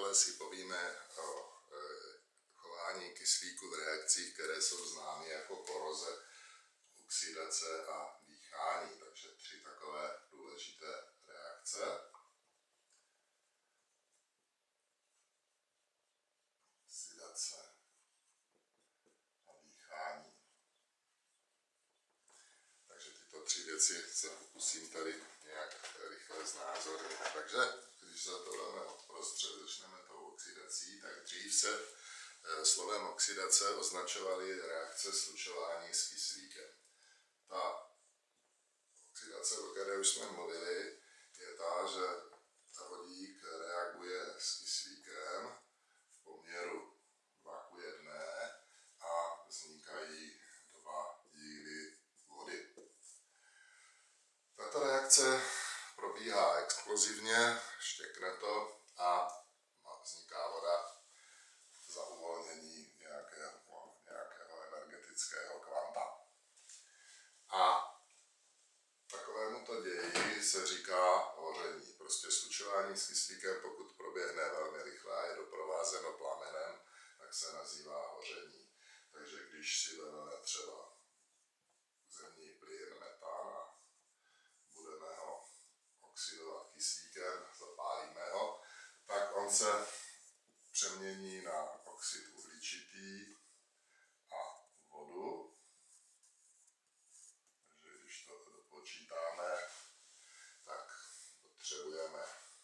dále si povíme o chování kyslíku v reakcích, které jsou známy jako koroze, oxidace a dýchání. Takže 3 takové důležité reakce. Oxidace a dýchání. Takže tyto 3 věci se pokusím tady nějak rychle znázornit. Takže když se to dáme odprostřed, začneme tou oxidací, tak dřív se slovem oxidace označovaly reakce slučování s kyslíkem. Ta oxidace, o které už jsme mluvili, je ta, že vodík reaguje s kyslíkem v poměru 2:1 a vznikají 2 díly vody. Tato reakce probíhá explozivně, štěkne to a vzniká voda za uvolnění nějakého energetického kvanta. A takovémuto ději se říká hoření. Prostě slučování s kyslíkem, pokud proběhne velmi rychle a je doprovázeno plamenem, tak se nazývá hoření. Takže když si vezmeme třeba zemní plyn, metan a budeme ho oxidovat kyslíkem, zapálíme ho, tak on se přemění na oxid uhličitý a vodu. Takže když to dopočítáme, tak potřebujeme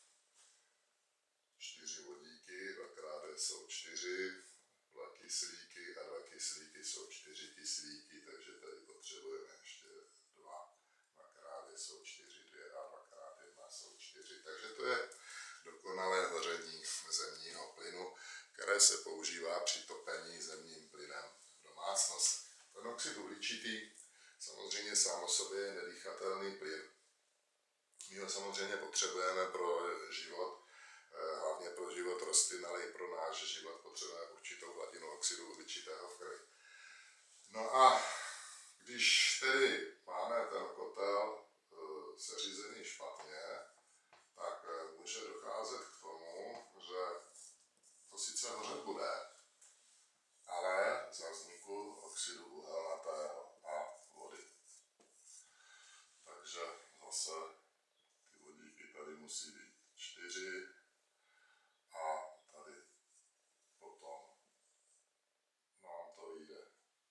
4 vodíky, 2x2 jsou 4, 2 kyslíky a 2 kyslíky jsou 4 kyslíky, takže tady potřebujeme ještě 2, 2x2 jsou 4, 2 a 2x1 jsou 4. Takže to je dokonalé hoření zemního plynu, které se používá při topení zemním plynem v domácnosti. Ten oxid uhličitý samozřejmě sám o sobě je nedýchatelný plyn. My ho samozřejmě potřebujeme pro život, hlavně pro život rostlin, ale i pro náš život potřebujeme určitou hladinu oxidu uhličitého v krvi. No a když tedy máme ten kotel seřízený špatně, tak může docházet k tomu, že to sice hořet bude, ale za vzniku oxidu uhelnatého a vody. Takže zase ty vodíky tady musí být 4 a tady potom nám to vyjde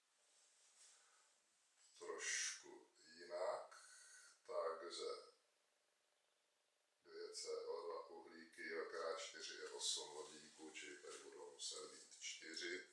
trošku jinak, takže 2CO2 uhlíky 2x4 je 8 vodíků, čili tady budou muset být 4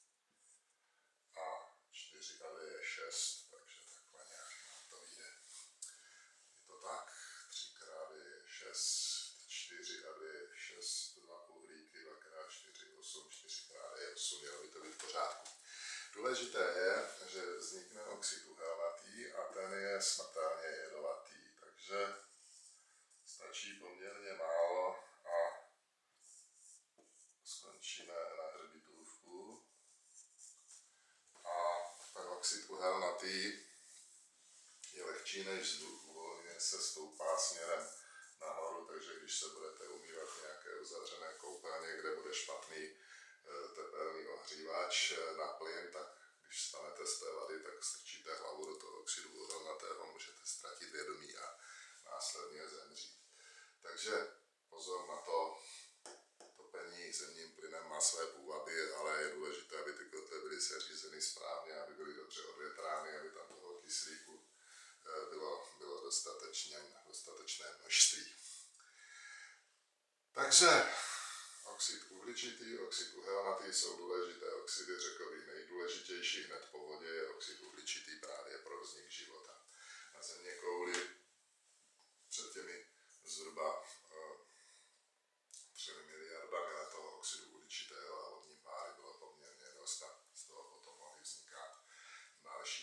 a 4 a 2 je 6, takže takhle nějak nám to vyjde. Je to tak, 3x2 je 6, 4 a 2 je 6, 2 uhlíky, 2x4 8, 4x2 je 8, mělo by to být v pořádku. Důležité je, že vznikne oxid uhelnatý a ten je smrtelně jedovatý, takže stačí poměrně málo a skončíme na hřbitůvku. A ten oxid uhelnatý je lehčí než vzduch, uvolňuje se, stoupá směrem nahoru, takže když se budete umývat v nějaké uzavřené koupelně, kde bude špatný tepelný ohřívač na plyn, tak když stanete z té vody, tak strčíte hlavu do toho oxidu uhelnatého, můžete ztratit vědomí a následně zemřít. Takže pozor na to, topení zemním plynem má své půvady, ale je důležité, aby ty kotle byly seřízeny správně, aby byly dobře odvětrány, aby tam toho kyslíku bylo dostatečné množství. Takže oxid uhličitý, oxid uhelnatý jsou důležité oxidy, řekl bych nejdůležitější hned po vodě je oxid uhličitý právě pro vznik života. Na zeměkouli před těmi zhruba 3 miliardami let toho oxidu uhličitého a vodní páry bylo poměrně dost a z toho potom mohly vznikat další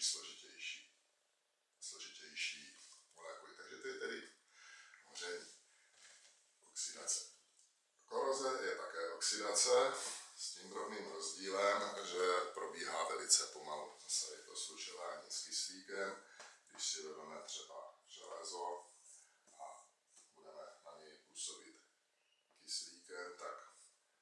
složitější molekuly. Takže to je tedy hoření, oxidace. Koroze je také oxidace s tím drobným rozdílem, že probíhá velice pomalu. Zase je to slučování s kyslíkem. Když si vezmeme třeba železo a budeme na něj působit kyslíkem, tak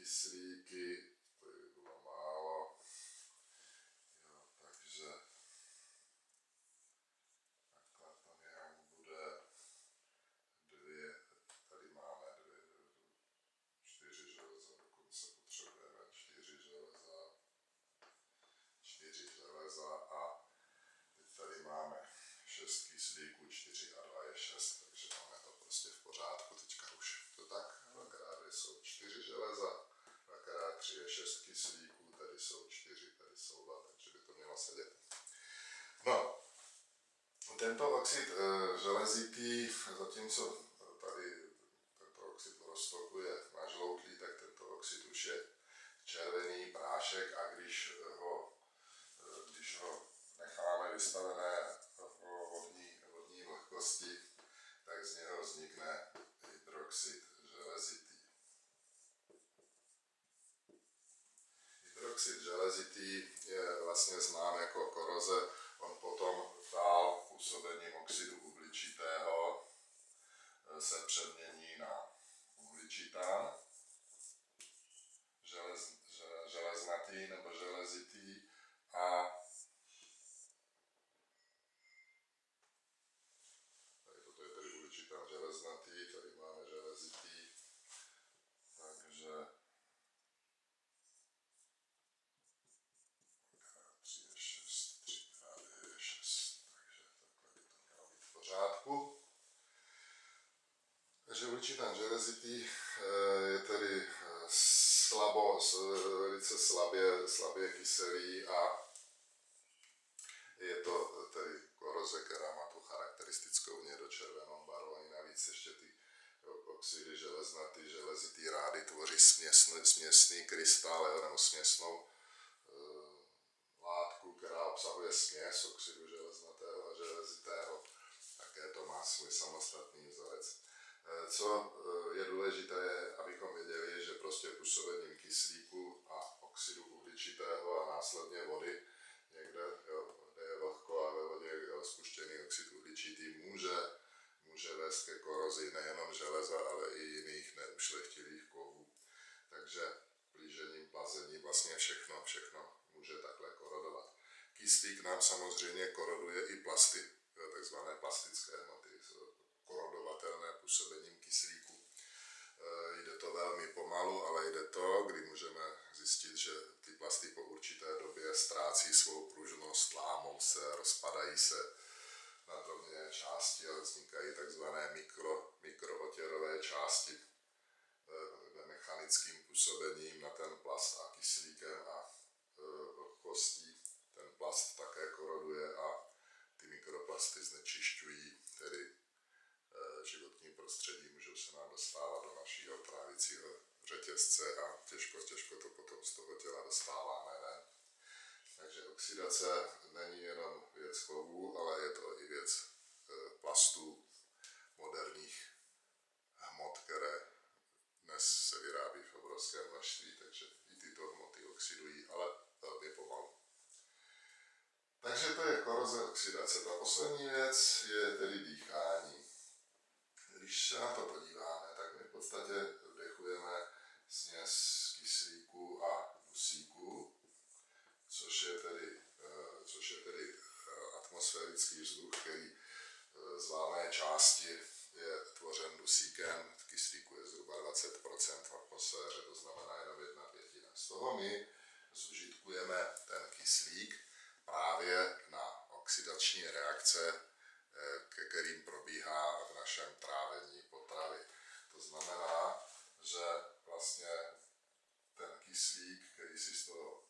kyslíky, to by bylo málo, jo, takže takhle to nějak bude 2, tady máme 4 železa, dokonce potřebujeme 4 železa a teď tady máme 6 kyslíků, 4 a 2 je 6, takže máme to prostě v pořádku, teďka už to tak, 2x2 jsou 4 železa, 2x3 je 6 kyslíků, tady jsou 4, tady jsou 2, takže by to mělo sedět. No, tento oxid železitý, zatímco tady tento oxid roztoku je nažloutlý, tak tento oxid už je červený prášek a když ho necháme vystavené v vodní vlhkosti, tak z něho vznikne hydroxid železitý. Hydroxid železitý je vlastně znám jako koroze, on potom dál působením oxidu uhličitého se přemění na uhličitán, železnatý nebo železitý a tady toto je tedy uhličitán železnatý, tady máme železitý, takže 3 je 6, 3x2 je 6, takže takhle by to mělo být v pořádku. Takže uhličitán železitý je tedy velice slabě kyselý a je to tedy koroze, která má tu charakteristickou hnědočervenou barvu. A navíc ještě ty oxidy železnatý, železitý rády tvoří směsný krystal nebo směsnou látku, která obsahuje směs oxidu železnatého a železitého. Také to má svůj samostatný vzorec. Co je důležité, abychom věděli, že prostě působením kyslíku a oxidu uhličitého a následně vody někde, kde je vlhko a ve vodě je spuštěný oxid uhličitý, může vést ke korozi nejenom železa, ale i jiných neušlechtilých kovů. Takže plížením, plazením vlastně všechno může takhle korodovat. Kyslík nám samozřejmě koroduje i plasty, takzvané plastické hmoty, korodovatelné působením kyslíku. Jde to velmi pomalu, ale jde to, kdy můžeme zjistit, že ty plasty po určité době ztrácí svou pružnost, lámou se, rozpadají se na drobné části a vznikají takzvané mikrootěrové části mechanickým působením na ten plast a kyslíkem a vlhkostí. Ten plast také koroduje a ty mikroplasty znečišťují tedy životní prostředí, můžou se nám dostávat do našeho trávicího řetězce a těžko to potom z toho těla dostáváme ven. Takže oxidace není jenom věc kovů, ale je to i věc plastů, moderních hmot, které dnes se vyrábí v obrovském množství, takže i tyto hmoty oxidují, ale velmi pomalu. Takže to je koroze oxidace. Ta poslední věc je tedy dýchání. Když se na to podíváme, tak my v podstatě vdechujeme směs kyslíku a dusíku, což je tedy atmosférický vzduch, který z valné části je tvořen dusíkem, kyslíku je zhruba 20% v atmosféře, to znamená jenom 1/5. Z toho my zužitkujeme ten kyslík právě na oxidační reakce, ke kterým probíhá v našem trávení potravy. To znamená, že vlastně ten kyslík, který si z toho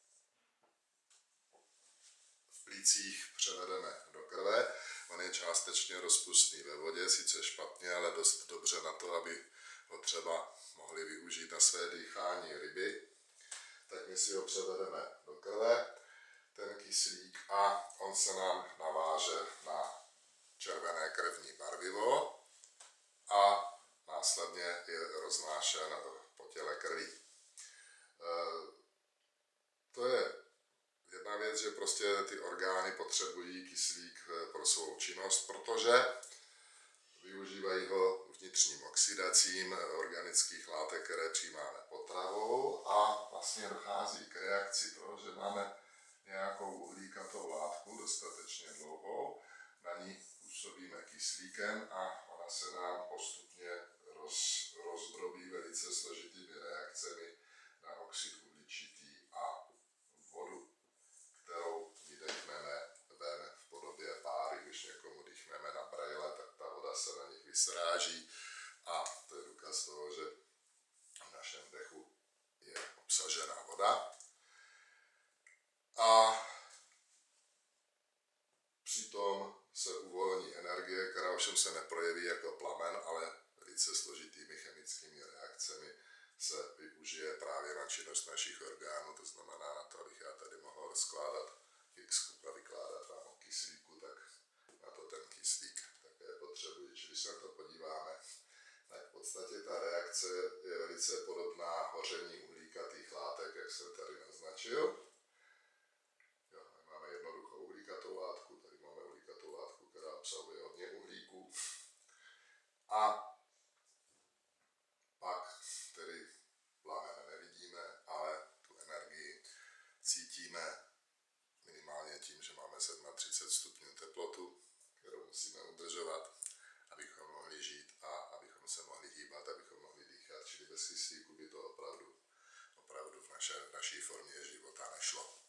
v plících převedeme do krve, on je částečně rozpustný ve vodě, sice špatně, ale dost dobře na to, aby ho třeba mohli využít na své dýchání ryby, tak my si ho převedeme do krve, ten kyslík, a on se nám naváže na červené krevní barvivo a následně je roznášen po těle krví. To je jedna věc, že prostě ty orgány potřebují kyslík pro svou činnost, protože využívají ho vnitřním oxidacím organických látek, které přijímáme potravou, a vlastně dochází k reakci toho, že máme nějakou uhlíkatou látku dostatečně dlouhou, na ní působíme kyslíkem a ona se nám postupně rozdrobí velice složitými reakcemi na oxid uhličitý a vodu, kterou vydechneme ven v podobě páry. Když někomu dýchneme na brejle, tak ta voda se na nich vysráží a to je důkaz toho, že v našem dechu je obsažena voda. A přitom se uvolní energie, která ovšem se neprojeví jako plamen, ale velice složitými chemickými reakcemi se využije právě na činnost našich orgánů. To znamená na to, abych já tady mohl rozkládat fixku a vykládat vám o kyslíku, tak na to ten kyslík také potřebuji. Čili když se na to podíváme, tak v podstatě ta reakce je velice podobná hoření uhlíkatých látek, jak jsem tady naznačil. Máme jednoduchou uhlíkatou látku, tady máme uhlíkatou látku, která obsahuje hodně uhlíků. A pak tedy plamen nevidíme, ale tu energii cítíme minimálně tím, že máme 37 stupňů teplotu, kterou musíme udržovat, abychom mohli žít a abychom se mohli hýbat, abychom mohli dýchat. Čili bez kyslíku by to opravdu v naší formě života nešlo.